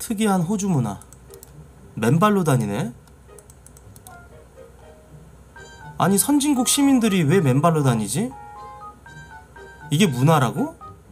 특이한 호주 문화. 맨발로 다니네? 아니 선진국 시민들이 왜 맨발로 다니지? 이게 문화라고?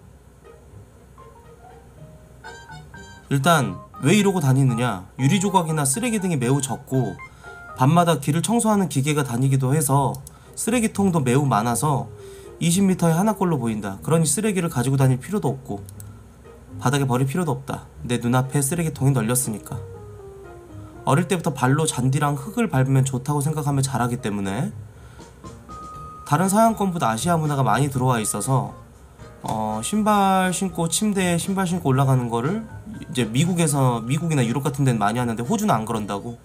일단 왜 이러고 다니느냐. 유리조각이나 쓰레기 등이 매우 적고 밤마다 길을 청소하는 기계가 다니기도 해서 쓰레기통도 매우 많아서 20m에 하나꼴로 보인다. 그러니 쓰레기를 가지고 다닐 필요도 없고 바닥에 버릴 필요도 없다. 내 눈앞에 쓰레기통이 널렸으니까. 어릴 때부터 발로 잔디랑 흙을 밟으면 좋다고 생각하며 자라기 때문에 다른 서양권보다 아시아 문화가 많이 들어와 있어서 신발 신고 침대에 신발 신고 올라가는 거를 이제 미국이나 유럽 같은 데는 많이 하는데 호주는 안 그런다고.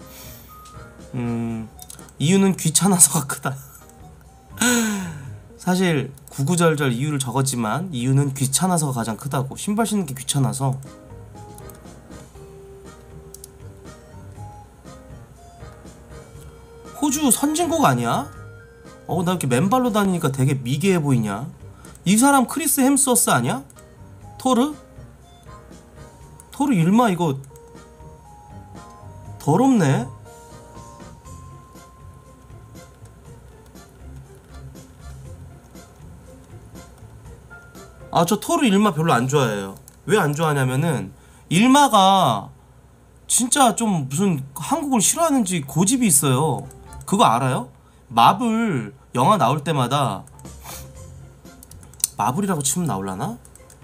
이유는 귀찮아서가 크다. 사실 구구절절 이유를 적었지만 이유는 귀찮아서가 가장 크다고. 신발 신는 게 귀찮아서. 호주 선진국 아니야? 나 이렇게 맨발로 다니니까 되게 미개해 보이냐? 이 사람 크리스 햄스워스 아니야? 토르? 토르 일마 이거 더럽네? 아, 저 토르 일마 별로 안 좋아해요. 왜 안 좋아하냐면은 일마가 진짜 좀 무슨 한국을 싫어하는지 고집이 있어요. 그거 알아요? 마블 영화 나올 때마다 마블이라고 치면 나올라나?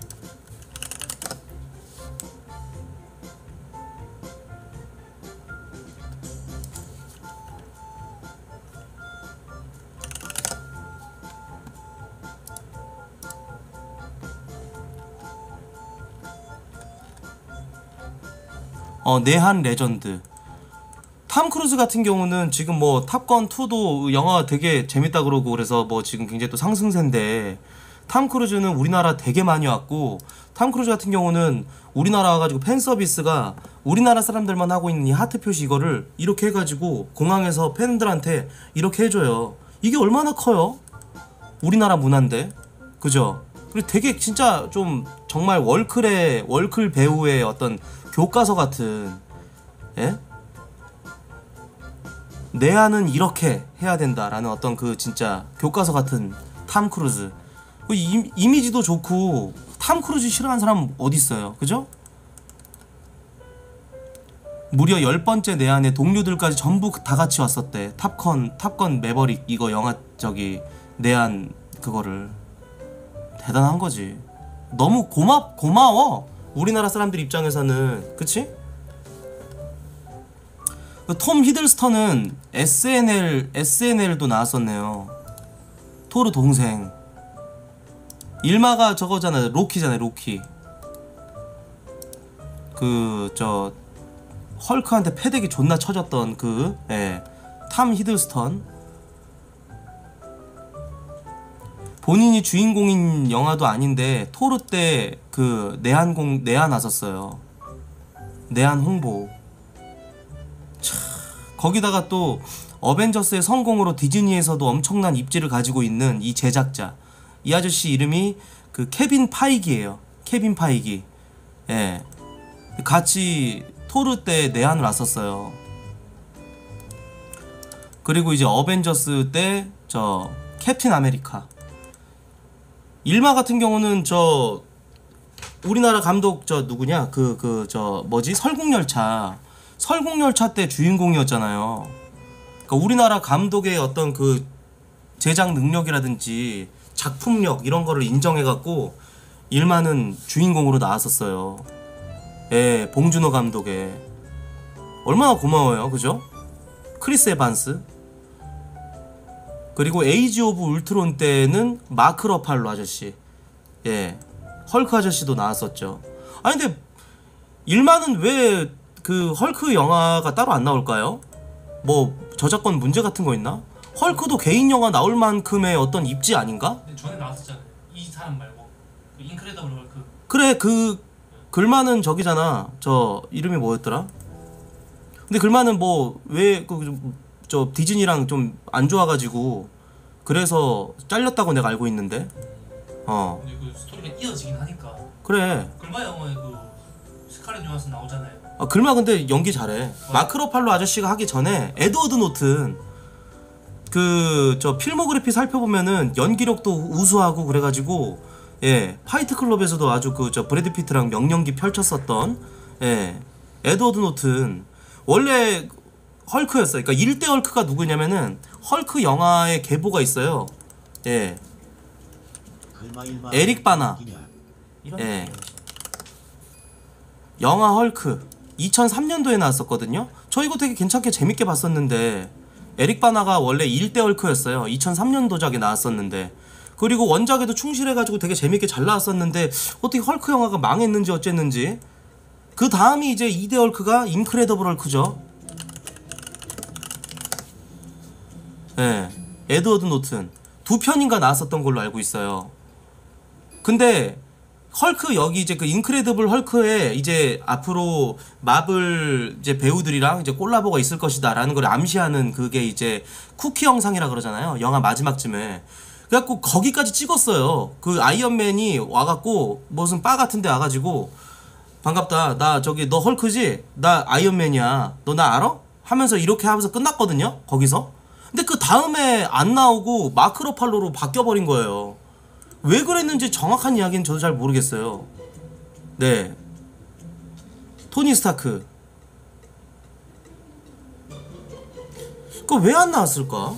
내한 레전드. 탐 크루즈 같은 경우는 지금 뭐 탑건 2도 영화 되게 재밌다 그러고 그래서 뭐 지금 굉장히 또 상승세인데, 탐 크루즈는 우리나라 되게 많이 왔고, 탐 크루즈 같은 경우는 우리나라 와가지고 팬 서비스가 우리나라 사람들만 하고 있는 이 하트 표시 이거를 이렇게 해가지고 공항에서 팬들한테 이렇게 해줘요. 이게 얼마나 커요? 우리나라 문화인데, 그죠? 그리고 되게 진짜 좀 정말 월클 배우의 어떤 교과서 같은, 예? 내한은 이렇게 해야 된다라는 어떤 그 진짜 교과서 같은 탐 크루즈. 이미지도 좋고 탐 크루즈 싫어하는 사람 어디 있어요, 그죠? 무려 10번째 내한에 동료들까지 전부 다 같이 왔었대. 탑건 매버릭 이거 영화 저기 내한 그거를. 대단한 거지. 너무 고마워. 우리나라 사람들 입장에서는. 그치? 톰 히들스턴은 SNL도 나왔었네요. 토르 동생. 일마가 저거잖아요. 로키잖아요. 로키. 헐크한테 패대기 존나 쳐졌던 탐 히들스턴. 본인이 주인공인 영화도 아닌데 토르 때 그 내한 왔었어요. 내한 홍보. 거기다가 또 어벤져스의 성공으로 디즈니에서도 엄청난 입지를 가지고 있는 이 제작자, 이 아저씨 이름이 그 케빈 파이기예요. 케빈 파이기. 예, 같이 토르 때 내한을 왔었어요. 그리고 이제 어벤져스 때 저 캡틴 아메리카. 일마 같은 경우는 저 우리나라 감독 저 누구냐, 설국열차 때 주인공이었잖아요. 그러니까 우리나라 감독의 어떤 그 제작 능력이라든지 작품력 이런 거를 인정해갖고 일마는 주인공으로 나왔었어요. 예, 봉준호 감독의. 얼마나 고마워요, 그죠? 크리스 에반스. 그리고 에이지 오브 울트론 때는 마크 러팔로 아저씨, 예, 헐크 아저씨도 나왔었죠. 아니 근데 일마는 왜 그 헐크 영화가 따로 안 나올까요? 뭐 저작권 문제 같은 거 있나? 헐크도 개인 영화 나올 만큼의 어떤 입지 아닌가? 근데 전에 나왔었잖아요. 이 사람 말고 그 인크레더블 헐크. 그래, 그 글만은 저기잖아. 저 이름이 뭐였더라? 근데 글만은 뭐 왜 저 디즈니랑 좀 안 좋아가지고 그래서 잘렸다고 내가 알고 있는데. 근데 그 스토리가 이어지긴 하니까. 그래. 글마 영화에 그 스칼렛 요한슨 나오잖아요. 글마 근데 연기 잘해. 마크 러팔로 아저씨가 하기 전에 에드워드 노튼 그 저 필모그래피 살펴보면은 연기력도 우수하고 그래가지고 예 파이트 클럽에서도 아주 그 저 브래드 피트랑 명연기 펼쳤었던 예 에드워드 노튼 원래 헐크였어요. 그러니까 1대 헐크가 누구냐면은 헐크 영화의 계보가 있어요. 예 에릭 바나 예 영화 헐크 2003년도에 나왔었거든요. 저 이거 되게 괜찮게 재밌게 봤었는데 에릭 바나가 원래 1대 헐크였어요. 2003년도작에 나왔었는데 그리고 원작에도 충실해가지고 되게 재밌게 잘 나왔었는데 어떻게 헐크 영화가 망했는지 어쨌는지 그 다음이 이제 2대 헐크가 인크레더블 헐크죠. 예 에드워드 노튼 2편인가 나왔었던 걸로 알고 있어요. 근데 헐크 여기 이제 그 인크레더블 헐크에 이제 앞으로 마블 이제 배우들이랑 이제 콜라보가 있을 것이다라는 걸 암시하는 그게 이제 쿠키 영상이라 그러잖아요. 영화 마지막쯤에. 그래갖고 거기까지 찍었어요. 그 아이언맨이 와갖고 무슨 바 같은데 와가지고 반갑다. 나 저기 너 헐크지? 나 아이언맨이야. 너 나 알아? 하면서 이렇게 하면서 끝났거든요. 거기서. 근데 그 다음에 안 나오고 마크 러팔로로 바뀌어버린 거예요. 왜 그랬는지 정확한 이야기는 저도 잘 모르겠어요. 네. 토니 스타크. 그거 왜 안 나왔을까?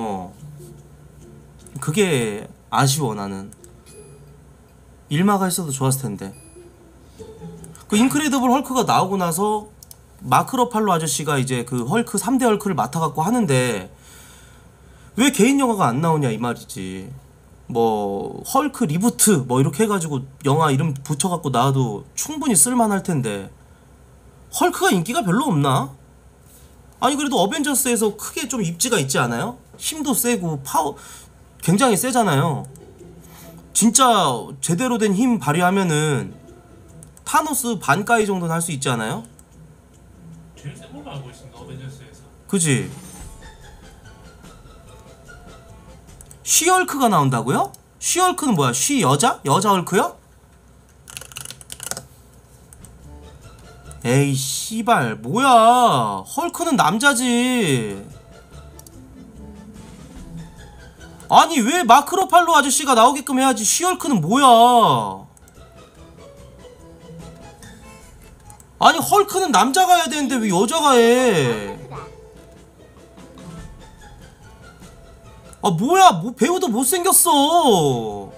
그게 아쉬워 나는. 일마가 있어도 좋았을 텐데. 그 인크레더블 헐크가 나오고 나서 마크 러팔로 아저씨가 이제 그 헐크 3대 헐크를 맡아갖고 하는데 왜 개인 영화가 안 나오냐 이 말이지. 뭐 헐크 리부트 뭐 이렇게 해가지고 영화 이름 붙여갖고 나와도 충분히 쓸만할 텐데 헐크가 인기가 별로 없나? 아니 그래도 어벤져스에서 크게 좀 입지가 있지 않아요? 힘도 세고 파워 굉장히 세잖아요. 진짜 제대로 된 힘 발휘하면은 타노스 반가이 정도는 할 수 있지 않아요? 제일 센 걸로 알고 있습니다. 어벤져스에서. 그지? 쉬얼크가 나온다고요? 쉬얼크는 뭐야? 쉬 여자? 여자 헐크요? 에이 씨발 뭐야 헐크는 남자지. 아니 왜 마크 러팔로 아저씨가 나오게끔 해야지. 쉬얼크는 뭐야. 아니 헐크는 남자가 해야 되는데 왜 여자가 해. 아 뭐야 뭐 배우도 못생겼어.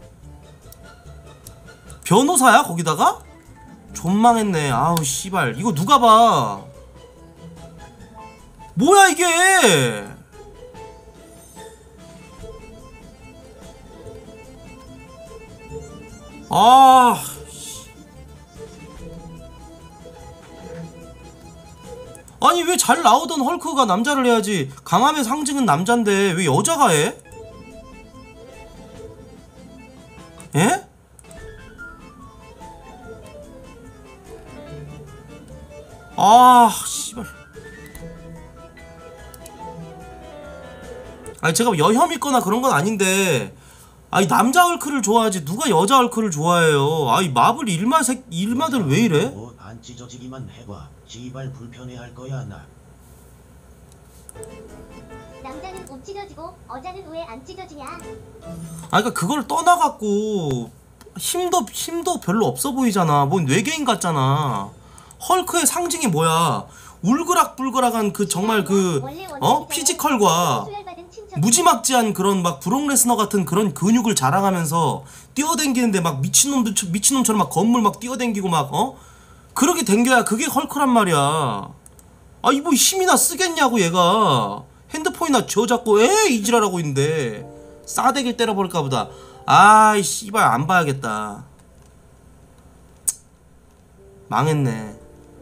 변호사야 거기다가? 존망했네. 아우 씨발 이거 누가 봐. 뭐야 이게. 아 아니 왜 잘 나오던 헐크가 남자를 해야지. 강함의 상징은 남잔데 왜 여자가 해? 예? 아 씨발. 아니 제가 여혐 있거나 그런 건 아닌데 아니 남자 헐크를 좋아하지 누가 여자 헐크를 좋아해요. 아이 마블 일마들 왜 이래? 안 찢어지기만 해봐. 지발 불편해할 거야 나. 남자는 옷 찢어지고 여자는 왜 안 찢어지냐? 아 그러니까 그걸 떠나갖고 힘도 별로 없어 보이잖아. 뭔 외계인 같잖아. 헐크의 상징이 뭐야? 울그락불그락한 그 정말 그 피지컬과 무지막지한 그런 막 브록 레스너 같은 그런 근육을 자랑하면서 뛰어댕기는데 막 미친놈처럼 막 건물 막 뛰어댕기고 막 그렇게 댕겨야 그게 헐크란 말이야. 아이 뭐 힘이나 쓰겠냐고 얘가. 핸드폰이나 쥐어잡고 이지랄하고 있는데 싸대기를 때려버릴까 보다. 아이 씨발 안 봐야겠다. 망했네.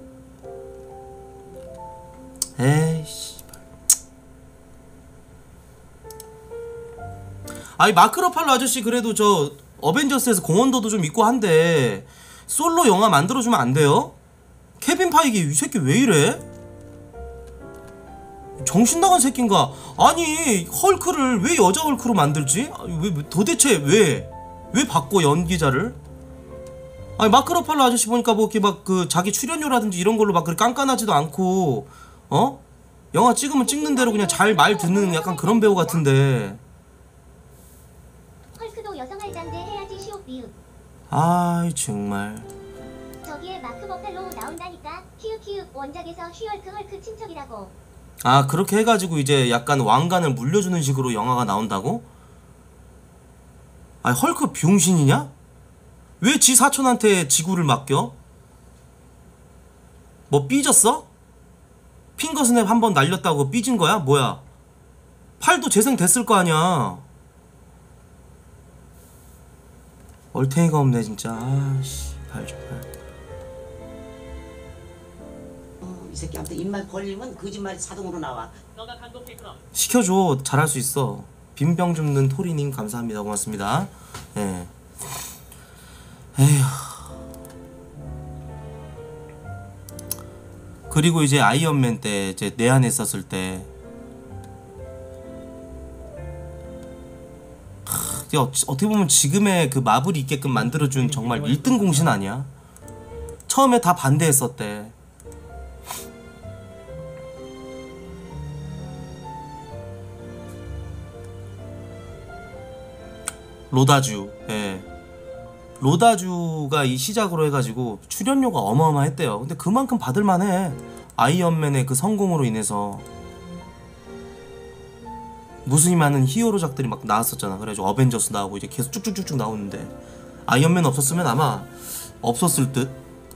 에이 씨발. 아니 마크 러팔로 아저씨 그래도 저 어벤져스에서 공헌도도 좀 있고 한데 솔로 영화 만들어주면 안 돼요? 케빈 파이기 이 새끼 왜 이래? 정신 나간 새끼인가? 아니 헐크를 왜 여자 헐크로 만들지? 왜 도대체 왜 바꿔 연기자를? 아니 마크 러팔로 아저씨 보니까 뭐 이렇게 막 그 자기 출연료라든지 이런 걸로 막 그렇게 깐깐하지도 않고 어? 영화 찍으면 찍는 대로 그냥 잘 말 듣는 약간 그런 배우 같은데. 헐크도 여성 할당제 해야지 시옷 비읍. 아이 정말. 저기에 마크 버팔로우 나온다니까. 키읔키읔 원작에서 쉬얼크 헐크 친척이라고. 아 그렇게 해가지고 이제 약간 왕관을 물려주는 식으로 영화가 나온다고? 아니 헐크 병신이냐? 왜 지 사촌한테 지구를 맡겨? 뭐 삐졌어? 핑거스냅 한 번 날렸다고 삐진 거야? 뭐야? 팔도 재생됐을 거 아니야. 얼탱이가 없네 진짜. 아씨 팔 좀 팔. 이 새끼한테 입만 벌리면 거짓말이 자동으로 나와. 너가 간독해 그럼. 시켜줘. 잘할 수 있어. 빈병 줍는 토리님 감사합니다. 고맙습니다. 예. 에휴. 그리고 이제 아이언맨 때 이제 내한했었을 때 이게 어떻게 보면 지금의 그 마블이 있게끔 만들어준 정말 1등 공신 아니야? 처음에 다 반대했었대. 로다주, 예. 로다주가 이 시작으로 해가지고 출연료가 어마어마했대요. 근데 그만큼 받을만해. 아이언맨의 그 성공으로 인해서 무수히 많은 히어로작들이 막 나왔었잖아. 그래가지고 어벤져스 나오고 이제 계속 쭉쭉쭉쭉 나오는데 아이언맨 없었으면 아마 없었을 듯.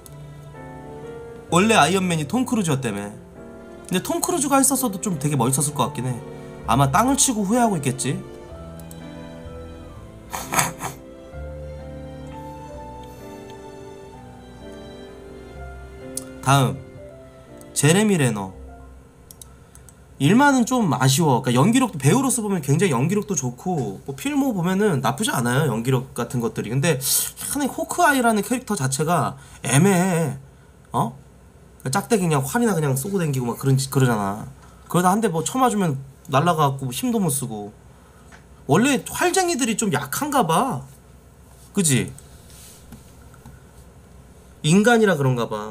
원래 아이언맨이 톰 크루즈였다며. 근데 톰 크루즈가 했었어도 좀 되게 멋있었을 것 같긴 해. 아마 땅을 치고 후회하고 있겠지. 다음 제레미 레너. 일만은 좀 아쉬워. 그러니까 연기력도 배우로서 보면 굉장히 연기력도 좋고 뭐 필모 보면은 나쁘지 않아요. 연기력 같은 것들이. 근데 하나 호크아이라는 캐릭터 자체가 애매해. 어? 짝대기 그냥 활이나 그냥 쏘고 댕기고 막 그러잖아. 그러다 한 대 뭐 쳐맞으면 날라가고 힘도 못 쓰고. 원래 활쟁이들이 좀 약한가 봐. 그지? 인간이라 그런가 봐.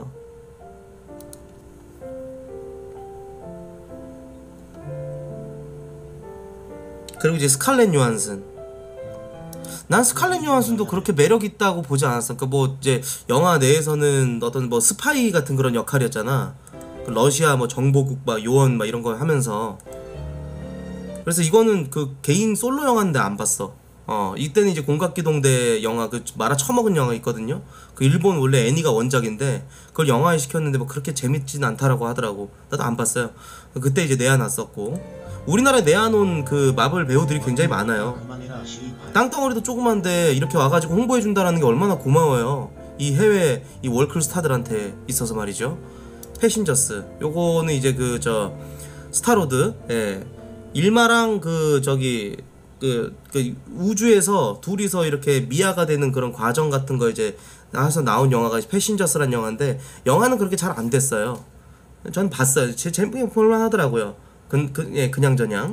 그리고 이제 스칼렛 요한슨. 난 스칼렛 요한슨도 그렇게 매력 있다고 보지 않았어. 그러니까 뭐 이제 영화 내에서는 어떤 뭐 스파이 같은 그런 역할이었잖아. 러시아 뭐 정보국 막 요원 막 이런 거 하면서. 그래서 이거는 그 개인 솔로 영화인데 안 봤어. 이때는 이제 공각기동대 영화 그 말아 처먹은 영화 있거든요. 그 일본 원래 애니가 원작인데 그걸 영화에 시켰는데 뭐 그렇게 재밌진 않다라고 하더라고. 나도 안 봤어요. 그때 이제 내한왔었고. 우리나라에 내한온 그 마블 배우들이 굉장히 많아요. 그만해라 시발. 땅덩어리도 조그만데 이렇게 와가지고 홍보해준다는 게 얼마나 고마워요. 이 해외 이 월클 스타들한테 있어서 말이죠. 패신저스 요거는 이제 그 저 스타로드, 예. 일마랑 그 저기 그 우주에서 둘이서 이렇게 미아가 되는 그런 과정 같은 거 이제 나와서 나온 영화가 패신저스란 영화인데 영화는 그렇게 잘 안 됐어요. 전 봤어요. 재밌게 볼만 하더라고요. 예, 그냥저냥.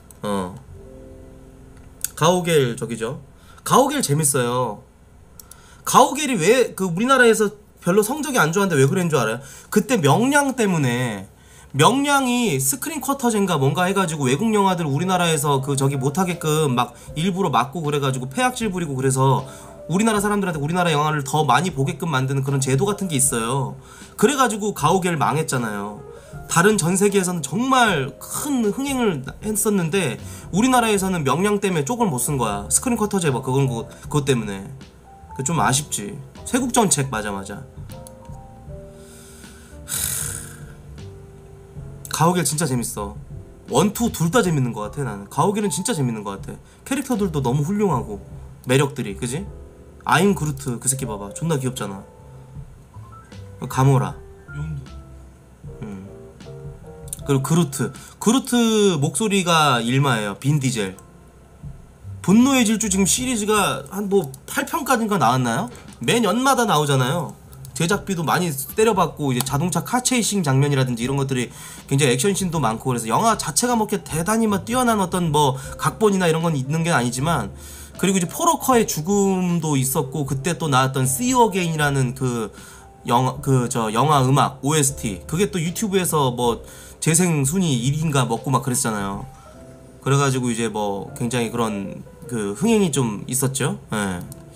가오갤 저기죠. 가오갤 재밌어요. 가오갤이 왜 그 우리나라에서 별로 성적이 안 좋았는데 왜 그런 줄 알아요? 그때 명량 때문에 명량이 스크린 쿼터제인가 뭔가 해가지고 외국 영화들 우리나라에서 그 저기 못하게끔 막 일부러 막고 그래가지고 폐악질 부리고 그래서 우리나라 사람들한테 우리나라 영화를 더 많이 보게끔 만드는 그런 제도 같은 게 있어요. 그래가지고 가오갤 망했잖아요. 다른 전 세계에서는 정말 큰 흥행을 했었는데 우리나라에서는 명량 때문에 쪽을 못 쓴 거야. 스크린 쿼터제 막 그것 때문에. 좀 아쉽지. 세국 정책 맞아. 가오갤 진짜 재밌어. 원투 둘 다 재밌는 것 같아. 나는 가오갤은 진짜 재밌는 것 같아. 캐릭터들도 너무 훌륭하고 매력들이, 그지? 아임 그루트 그 새끼 봐봐. 존나 귀엽잖아. 가모라. 용도. 그리고 그루트 목소리가 일마예요. 빈 디젤. 분노의 질주 지금 시리즈가 한 뭐 8편까지인가 나왔나요? 매 연마다 나오잖아요. 제작비도 많이 때려받고 이제 자동차 카체이싱 장면이라든지 이런 것들이 굉장히 액션씬도 많고 그래서 영화 자체가 뭐 이렇게 대단히 막 뛰어난 어떤 뭐 각본이나 이런 건 있는 게 아니지만 그리고 이제 포러커의 죽음도 있었고, 그때 또 나왔던 See You Again이라는 그 영화 음악 OST, 그게 또 유튜브에서 뭐 재생 순위 1위인가 먹고 막 그랬잖아요. 그래가지고 이제 뭐 굉장히 그런 그 흥행이 좀 있었죠. 예.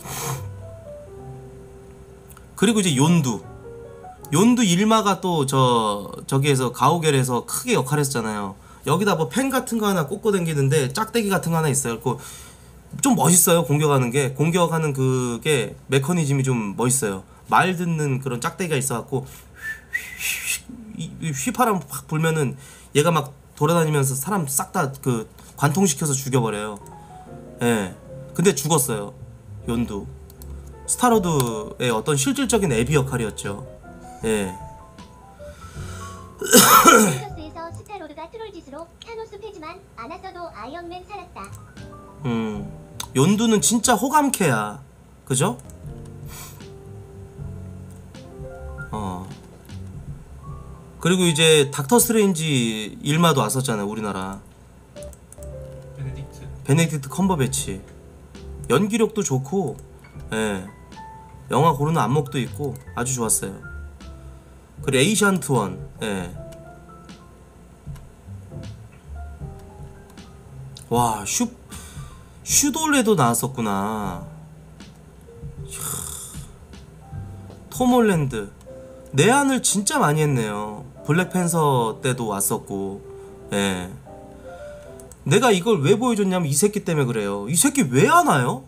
그리고 이제 연두 일마가 또 저기에서 가오갤에서 크게 역할을 했잖아요. 여기다 뭐 펜 같은 거 하나 꽂고 다니는데 짝대기 같은 거 하나 있어요. 그 좀 멋있어요. 공격하는 그게 메커니즘이 좀 멋있어요. 말 듣는 그런 짝대기가 있어갖고 휘파람 확 불면은 얘가 막 돌아다니면서 사람 싹 다 그 관통시켜서 죽여버려요. 예. 근데 죽었어요. 연두. 스타로드의 어떤 실질적인 애비 역할이었죠. 예. 벤져스에서 스타로드가 트롤 짓으로 타노스 패지만 안 왔어도 아이언맨 살았다. 연두는 진짜 호감캐야. 그죠? 그리고 이제 닥터 스트레인지 일마도 왔었잖아요, 우리나라. 베네딕트 컴버배치. 연기력도 좋고, 예. 영화 고르는 안목도 있고 아주 좋았어요. 그리고 에이시안트 원, 예. 와, 슈돌레도 나왔었구나. 톰 홀랜드. 내한을 진짜 많이 했네요. 블랙팬서 때도 왔었고. 예. 내가 이걸 왜 보여줬냐면 이 새끼 때문에 그래요. 이 새끼 왜 안 와요?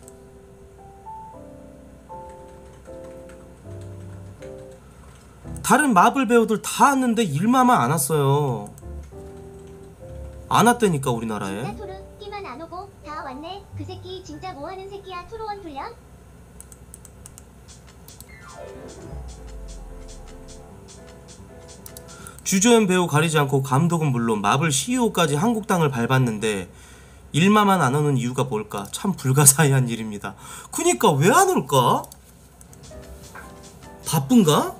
다른 마블 배우들 다 왔는데 일마만 안 왔어요. 안 왔다니까 우리나라에. 진짜 토르 끼만 안 오고 다 왔네. 그 새끼 진짜 뭐하는 새끼야. 토르원 훈련? 주조연 배우 가리지 않고 감독은 물론 마블 CEO까지 한국 땅을 밟았는데 일마만 안 오는 이유가 뭘까? 참 불가사의한 일입니다. 그니까 왜 안 올까? 바쁜가?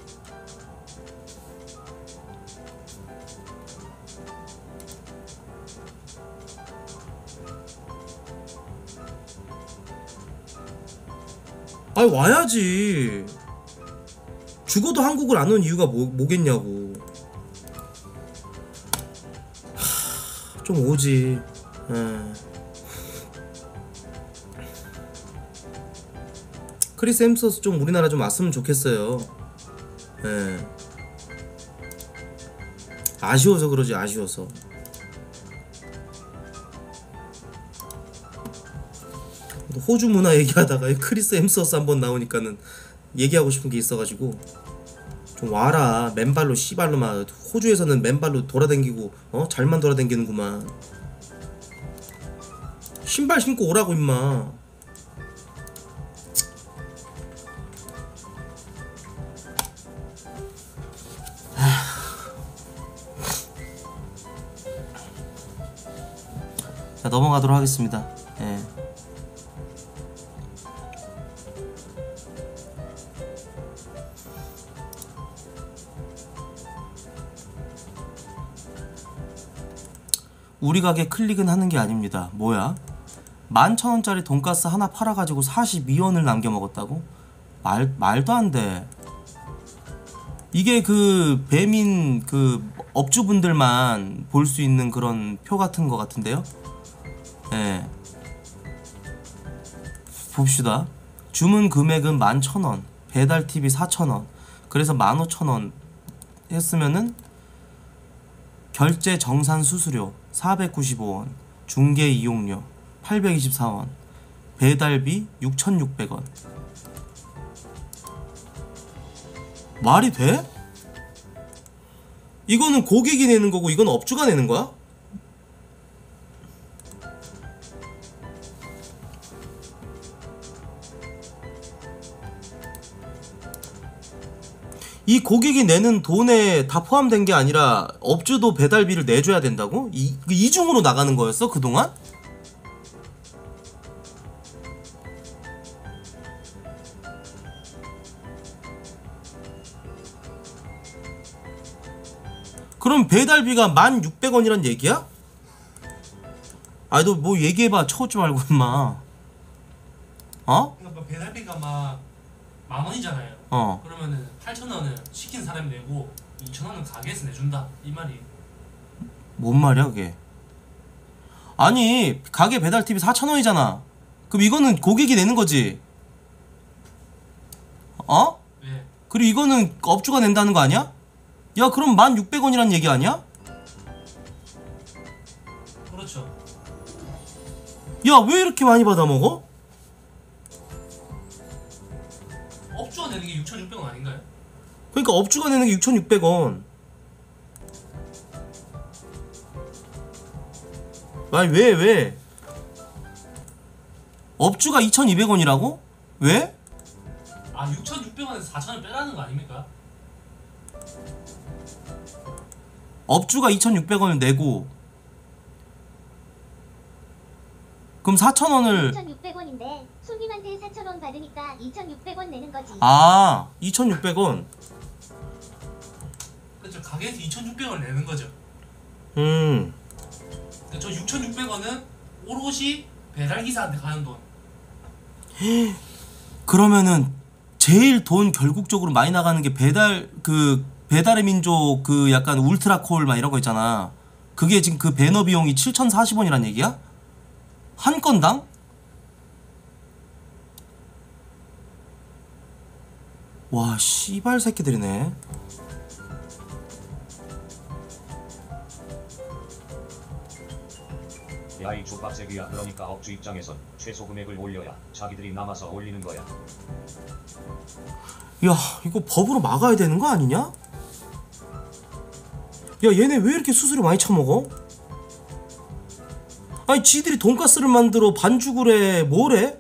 아니 와야지. 죽어도 한국을 안 오는 이유가 뭐겠냐고. 좀 오지. 크리스 햄스워스 좀 우리나라 좀 왔으면 좋겠어요. 아쉬워서 그러지, 아쉬워서. 호주 문화 얘기하다가 크리스 햄스워스 한번 나오니까는 얘기하고 싶은 게 있어가지고 좀 와라. 맨발로 씨발로 막 호주에서는 맨발로 돌아다니고 잘만 돌아다니는구만. 신발 신고 오라고 임마. 자, 넘어가도록 하겠습니다. 예. 우리 가게 클릭은 하는 게 아닙니다. 뭐야? 11,000원짜리 돈가스 하나 팔아가지고 42원을 남겨 먹었다고? 말도 안 돼. 이게 그 배민 그 업주분들만 볼 수 있는 그런 표 같은 거 같은데요? 예. 봅시다. 주문 금액은 11,000원, 배달팁이 4,000원, 그래서 15,000원 했으면은 결제 정산 수수료 495원, 중개 이용료 824원, 배달비 6,600원. 말이 돼? 이거는 고객이 내는 거고 이건 업주가 내는 거야? 이 고객이 내는 돈에 다 포함된 게 아니라 업주도 배달비를 내줘야 된다고? 이중으로 나가는 거였어 그동안? 그럼 배달비가 1,600원이란 얘기야? 아니 너 뭐 얘기해봐. 쳐오지 말고 임마. 어? 그러니까 뭐 배달비가 막 10,000원이잖아요. 어. 그러면은 8,000원은 시킨 사람이 내고 2,000원은 가게에서 내준다 이 말이. 뭔 말이야 그게? 아니 가게 배달팁이 4,000원이잖아. 그럼 이거는 고객이 내는 거지. 어? 왜? 그리고 이거는 업주가 낸다는 거 아니야? 야 그럼 1,600원이란 얘기 아니야? 그렇죠. 야 왜 이렇게 많이 받아먹어? 업주가 내는 게 6,600원 아닌가요? 그러니까 업주가 내는 게 6,600원. 아니 왜? 업주가 2,200원이라고? 왜? 아 6,600원에서 4,000원 빼라는 거 아닙니까? 업주가 2,600원을 내고 그럼 4,000원을 2,600원인데 손님한테 4,000원 받으니까 2,600원 내는 거지. 2,600원. 그렇죠. 가게에서 2,600원 내는 거죠. 그러니까 저 6,600원은 오롯이 배달기사한테 가는 돈. 그러면은 제일 돈 결국적으로 많이 나가는 게 배달의 민족 그 약간 울트라콜 막 이런 거 있잖아. 그게 지금 그 배너 비용이 7,040원이란 얘기야? 한 건당? 와 씨발 새끼들이네. 야 이 족밥새끼야. 그러니까 업주 입장에선 최소 금액을 올려야 자기들이 남아서 올리는 거야. 야 이거 법으로 막아야 되는 거 아니냐? 야 얘네 왜 이렇게 수수료 많이 처먹어? 아니 지들이 돈가스를 만들어 반죽을 해 뭐래?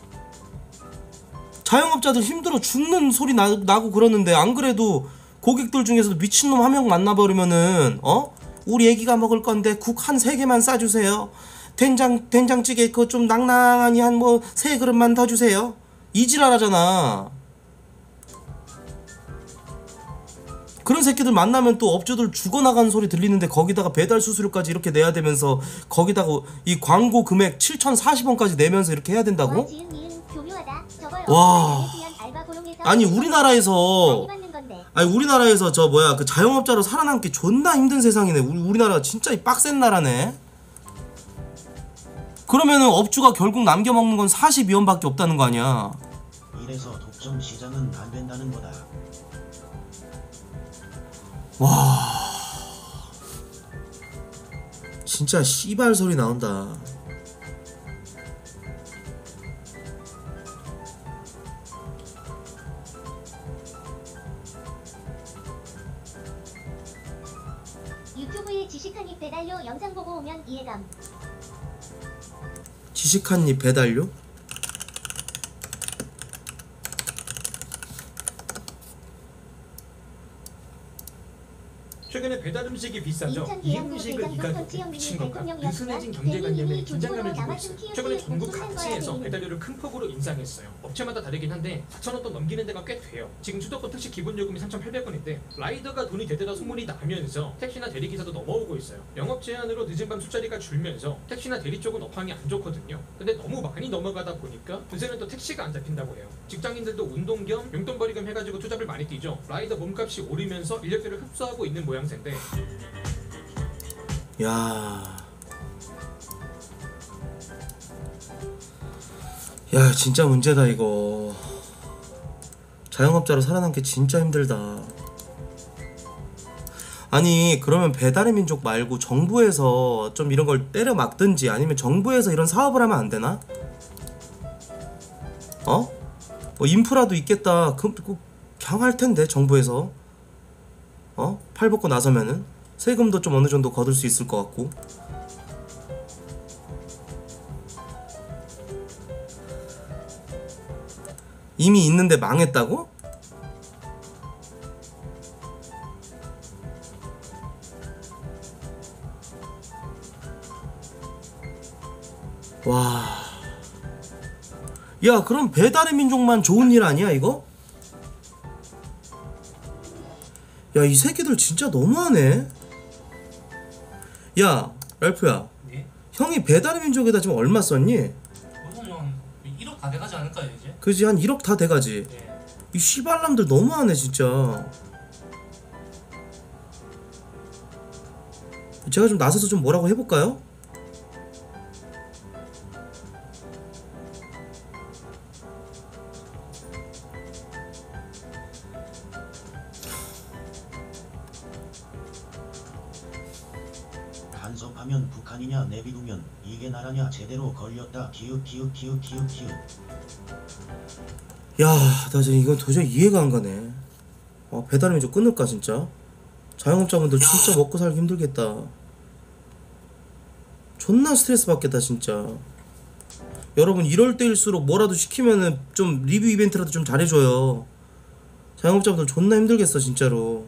자영업자들 힘들어 죽는 소리 나고 그러는데 안 그래도 고객들 중에서도 미친놈 한 명 만나버리면은 우리 애기가 먹을 건데 국 한 3개만 싸주세요. 된장찌개 그거 좀 낭낭하니 한 뭐 3그릇만 더 주세요. 이지랄하잖아. 그런 새끼들 만나면 또 업주들 죽어나가는 소리 들리는데 거기다가 배달 수수료까지 이렇게 내야 되면서 거기다가 이 광고 금액 7,040원까지 내면서 이렇게 해야 된다고? 지은 니은 교묘하다. 저걸 와. 알바 고용해서 아니 우리나라에서 많이 받는 건데. 저 뭐야 그 자영업자로 살아남기 존나 힘든 세상이네. 우리나라가 진짜 이 빡센 나라네. 그러면은 업주가 결국 남겨먹는 건 42원밖에 없다는 거 아니야. 이래서 독점 시장은 안 된다는 거다. 와 진짜 씨발 소리 나온다. 유튜브에 지식한 입 배달료 영상 보고 오면 이해감. 지식 한입 배달료? 최근에 배달 음식이 비싸져 인천 이 계양구 음식을 대장동 이가격에 펀치형 미친 미니 것과 대통령 느슨해진 역사, 경제관념에 대리인이 긴장감을 중고로 주고 있어요. 남아준 최근에 키우키우 전국 돈 쏟는 거야, 각지에서 대리인. 배달료를 큰 폭으로 인상했어요. 업체마다 다르긴 한데 4,000원 돈 넘기는 데가 꽤 돼요. 지금 수도권 택시 기본 요금이 3,800원인데 라이더가 돈이 되되다 소문이 나면서 택시나 대리기사도 넘어오고 있어요. 영업 제한으로 늦은 밤 술자리가 줄면서 택시나 대리 쪽은 업황이 안 좋거든요. 근데 너무 많이 넘어가다 보니까 요새는 또 택시가 안 잡힌다고 해요. 직장인들도 운동 겸 용돈벌이 겸 해가지고 투잡을 많이 뛰죠. 라이더 몸값이 오르면서 인력들을 흡수하고 있는 모양새인데 야 진짜 문제다 이거. 자영업자로 살아남기 진짜 힘들다. 아니 그러면 배달의 민족 말고 정부에서 좀 이런 걸 때려 막든지 아니면 정부에서 이런 사업을 하면 안 되나? 뭐 인프라도 있겠다. 그냥 할 텐데 정부에서 팔 벗고 나서면은 세금도 좀 어느 정도 거둘 수 있을 것 같고. 이미 있는데 망했다고? 와. 야, 그럼 배달의 민족만 좋은 일 아니야, 이거? 야, 이 새끼들 진짜 너무하네. 야, 랄프야. 네? 형이 배달의 민족에다 지금 얼마 썼니? 그러면 1억 다 돼가지 않을까요? 될까요 이제? 그지 한 1억 다 돼가지. 예. 이 씨발람들 너무하네 진짜. 제가 좀 나서서 좀 뭐라고 해볼까요? 간섭하면 북한이냐 내비두면 이게 나라냐 제대로 걸렸다 기웃 기웃 기웃 기웃 기웃. 야, 나 지금 이건 도저히 이해가 안 가네. 배달음이 좀 끊을까 진짜? 자영업자분들 진짜 먹고 살기 힘들겠다. 존나 스트레스 받겠다 진짜. 여러분 이럴 때일수록 뭐라도 시키면은 좀 리뷰 이벤트라도 좀 잘해줘요. 자영업자분들 존나 힘들겠어 진짜로.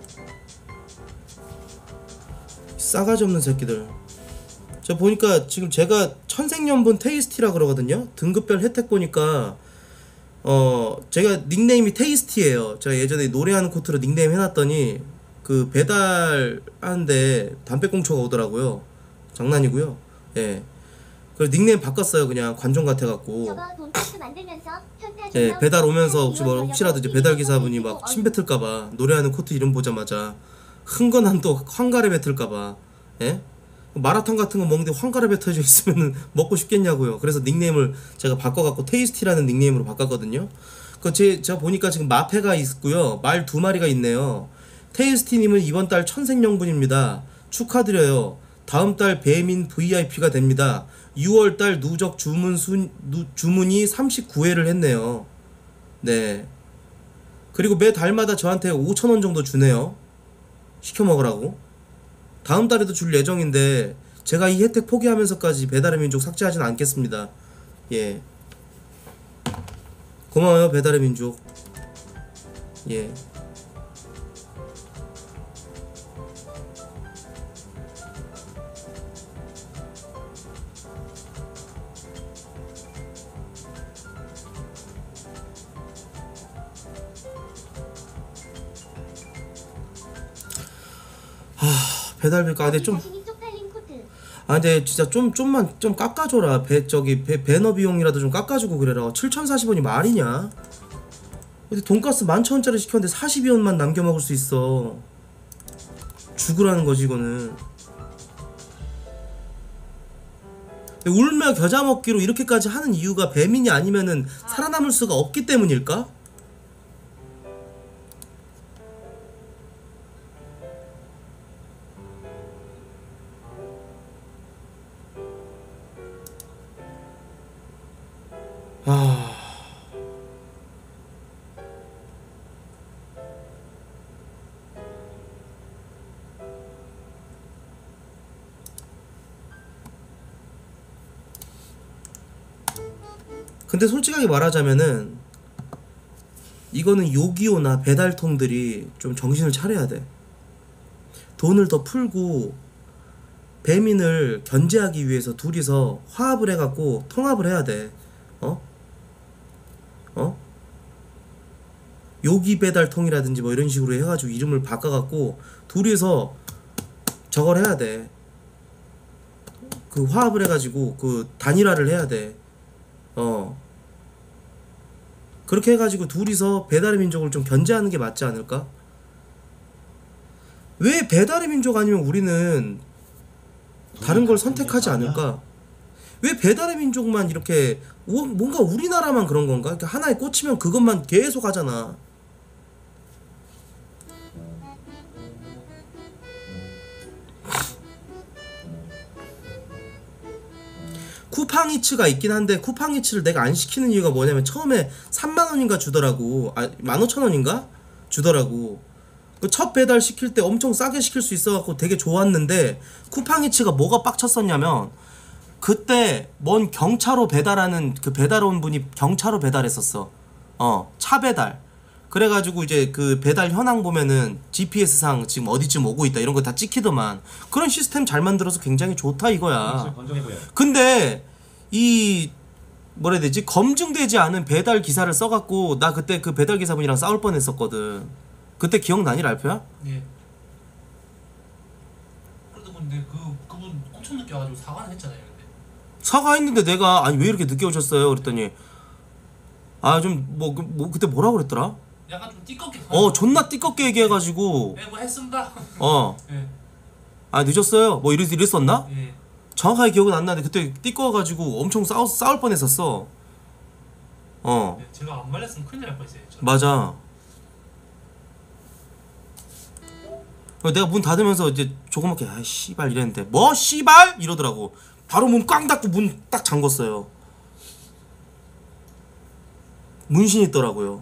싸가지 없는 새끼들. 저 보니까 지금 제가 천생연분 테이스티라 그러거든요. 등급별 혜택 보니까 제가 닉네임이 테이스티예요. 제가 예전에 노래하는 코트로 닉네임 해놨더니 그 배달 하는데 담배꽁초가 오더라고요. 장난이고요. 예. 그래서 닉네임 바꿨어요. 그냥 관종 같아갖고. 저거 돈가스 만들면서 현타 예, 존나 배달 오면서 웃기다. 혹시라도 이제 배달 기사분이 막 침 뱉을까봐 노래하는 코트 이름 보자마자 흥건한 또 황가래 뱉을까봐. 예? 마라탕 같은 거 먹는데 황가래 뱉어져 있으면 먹고 싶겠냐고요. 그래서 닉네임을 제가 바꿔갖고 테이스티라는 닉네임으로 바꿨거든요. 제가 보니까 지금 마패가 있고요. 말 2마리가 있네요. 테이스티님은 이번 달 천생연분입니다. 축하드려요. 다음 달 배민 VIP가 됩니다. 6월 달 누적 주문이 39회를 했네요. 네. 그리고 매 달마다 저한테 5,000원 정도 주네요. 시켜 먹으라고. 다음 달에도 줄 예정인데 제가 이 혜택 포기하면서까지 배달의 민족 삭제하진 않겠습니다. 예. 고마워요 배달의 민족. 예. 배달비가 근데 좀 자신이 쪽팔린 코트. 근데 진짜 좀만 좀 깎아줘라. 배너 비용이라도 좀 깎아주고 그래라. 7,040원이 말이냐? 근데 돈가스 11,000원짜리 시켰는데 42원만 남겨 먹을 수 있어. 죽으라는 거지 이거는. 근데 울며 겨자 먹기로 이렇게까지 하는 이유가 배민이 아니면은 살아남을 수가 없기 때문일까? 근데 솔직하게 말하자면은 이거는 요기요나 배달통들이 좀 정신을 차려야 돼. 돈을 더 풀고 배민을 견제하기 위해서 둘이서 화합을 해갖고 통합을 해야 돼. 요기 배달통이라든지 뭐 이런 식으로 해가지고 이름을 바꿔갖고 둘이서 저걸 해야 돼. 그 화합을 해가지고 그 단일화를 해야 돼. 그렇게 해가지고 둘이서 배달의 민족을 좀 견제하는 게 맞지 않을까? 왜 배달의 민족 아니면 우리는 다른 걸 선택하지 않을까? 왜 배달의 민족만 이렇게 뭔가 우리나라만 그런 건가? 이렇게 하나에 꽂히면 그것만 계속 하잖아. 쿠팡이츠가 있긴 한데 쿠팡이츠를 내가 안 시키는 이유가 뭐냐면 처음에 3만원인가 주더라고. 15,000원인가? 주더라고. 그 첫 배달 시킬 때 엄청 싸게 시킬 수 있어갖고 되게 좋았는데 쿠팡이츠가 뭐가 빡쳤었냐면 그때 뭔 경차로 배달하는 그 배달원 분이 경차로 배달했었어. 차 배달. 그래가지고 이제 그 배달 현황 보면은 GPS상 지금 어디쯤 오고 있다 이런 거 다 찍히더만. 그런 시스템 잘 만들어서 굉장히 좋다 이거야. 근데 이 뭐라 해야 되지? 검증되지 않은 배달 기사를 써갖고 나 그때 그 배달 기사분이랑 싸울 뻔했었거든. 그때 기억나니 랄프야? 예. 그래도 근데 그분 엄청 늦게 와가지고 사과는 했잖아요. 근데 사과했는데 내가 아니 왜 이렇게 늦게 오셨어요? 그랬더니 아 좀 뭐 그때 뭐라 그랬더라? 약간 좀 띠껍게. 존나 띠껍게 얘기해가지고 네, 뭐 했습니다. 예. 아 늦었어요 뭐 이랬었나? 예. 정확하게 기억은 안 나는데 그때 띠꺼가지고 엄청 싸울 뻔했었어. 네, 제가 안 말렸으면 큰일 날 뻔했어요. 맞아. 내가 문 닫으면서 이제 조그맣게 아 씨발 이랬는데 뭐 씨발 이러더라고. 바로 문 꽝 닫고 문 딱 잠궜어요. 문신 있더라고요.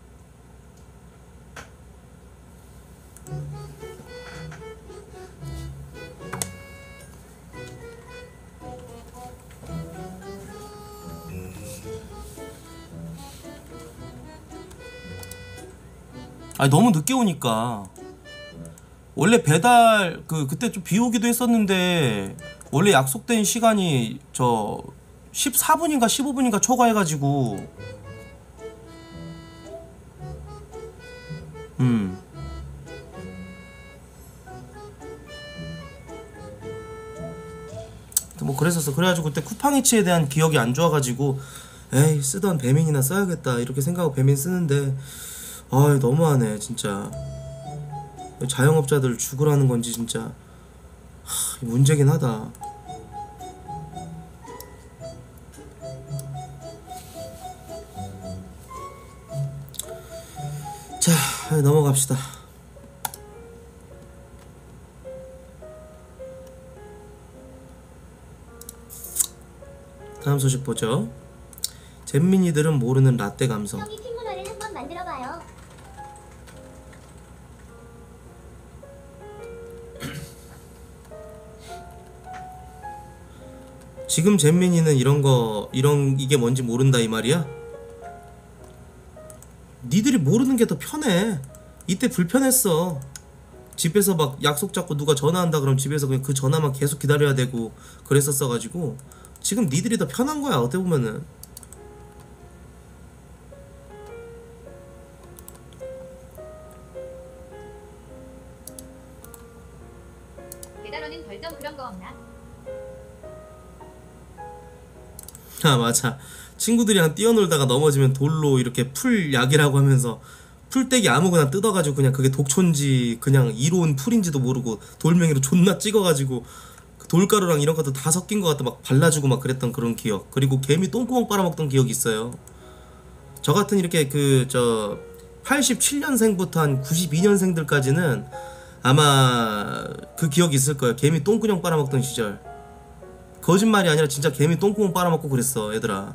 아니 너무 늦게 오니까 원래 배달 그때 좀 비 오기도 했었는데 원래 약속된 시간이 저 14분인가 15분인가 초과해가지고 뭐 그랬었어. 그래가지고 그때 쿠팡이츠에 대한 기억이 안 좋아가지고 에이 쓰던 배민이나 써야겠다 이렇게 생각하고 배민 쓰는데 아이 너무하네 진짜. 자영업자들 죽으라는 건지 진짜 문제긴 하다. 자 넘어갑시다. 다음 소식 보죠. 잼민이들은 모르는 라떼 감성. 형이 팀문화를 한번 만들어봐요. 지금 잼민이는 이게 뭔지 모른다 이 말이야? 니들이 모르는 게 더 편해. 이때 불편했어. 집에서 막 약속 잡고 누가 전화한다 그러면 집에서 그냥 그 전화만 계속 기다려야 되고 그랬었어가지고 지금 니들이 더 편한 거야 어떻게 보면은. 배달원은 벌점 그런 거 없나? 아 맞아. 친구들이랑 뛰어놀다가 넘어지면 돌로 이렇게 풀약이라고 하면서 풀떼기 아무거나 뜯어가지고 그냥 그게 독초인지 그냥 이로운 풀인지도 모르고 돌멩이로 존나 찍어가지고 그 돌가루랑 이런 것도 다 섞인 것 같다 막 발라주고 막 그랬던 그런 기억. 그리고 개미 똥구멍 빨아먹던 기억이 있어요. 저 같은 이렇게 87년생부터 한 92년생들까지는 아마 그 기억이 있을 거예요. 개미 똥구멍 빨아먹던 시절. 거짓말이 아니라 진짜 개미 똥구멍 빨아먹고 그랬어 얘들아.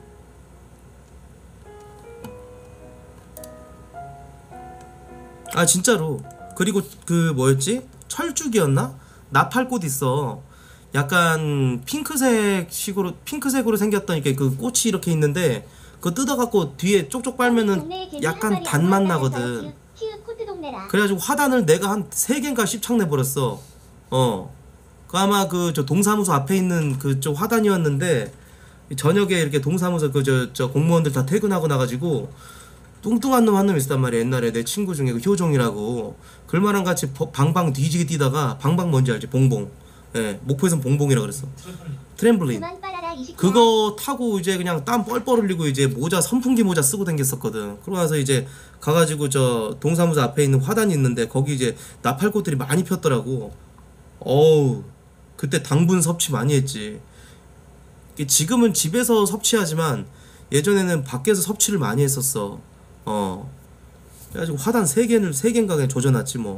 아 진짜로. 그리고 그 뭐였지? 철쭉이었나? 나팔꽃 있어. 약간 핑크색으로 생겼던 이렇게 그 꽃이 이렇게 있는데 그거 뜯어갖고 뒤에 쪽쪽 빨면은 약간 단맛 나거든. 그래가지고 화단을 내가 한 3개인가 씹창내버렸어. 그 아마 저 동사무소 앞에 있는 그쪽 화단이었는데 저녁에 이렇게 동사무소 저 공무원들 다 퇴근하고 나가지고 뚱뚱한 놈 한 놈 있었단 말이야. 옛날에 내 친구 중에 그 효종이라고 글마랑 같이 방방 뒤지게 뛰다가 방방 뭔지 알지? 봉봉. 예, 목포에선 봉봉이라 그랬어. 트램블린. 그거 타고 이제 그냥 땀 뻘뻘 흘리고 이제 모자 선풍기 모자 쓰고 댕겼었거든. 그러고 나서 이제 가가지고 저 동사무소 앞에 있는 화단이 있는데 거기 이제 나팔꽃들이 많이 폈더라고. 어우 그때 당분 섭취 많이 했지. 지금은 집에서 섭취하지만 예전에는 밖에서 섭취를 많이 했었어. 그래가지고 화단 3개인가 그냥 조져놨지 뭐.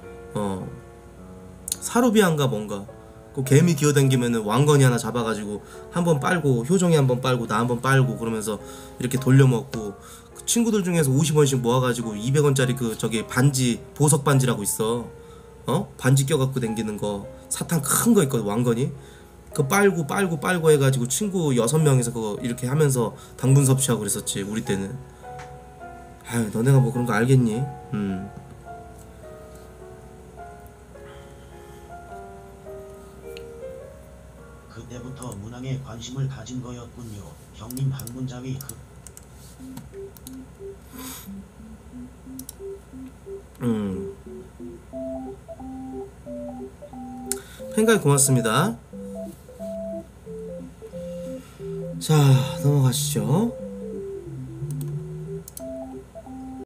사루비안가 뭔가 그 개미 기어다니면은 왕건이 하나 잡아가지고 한번 빨고 효정이 한번 빨고 나 한번 빨고 그러면서 이렇게 돌려먹고 그 친구들 중에서 50원씩 모아가지고 200원짜리 그 저기 반지 보석 반지라고 있어. 반지 껴갖고 댕기는 거 사탕 큰 거 있거든 왕건이. 그거 빨고 해가지고 친구 6명이서 그거 이렇게 하면서 당분 섭취하고 그랬었지 우리 때는. 아유 너네가 뭐 그런 거 알겠니? 그때부터 문항에 관심을 가진 거였군요. 형님 학문자위 팬가이 고맙습니다. 자 넘어가시죠.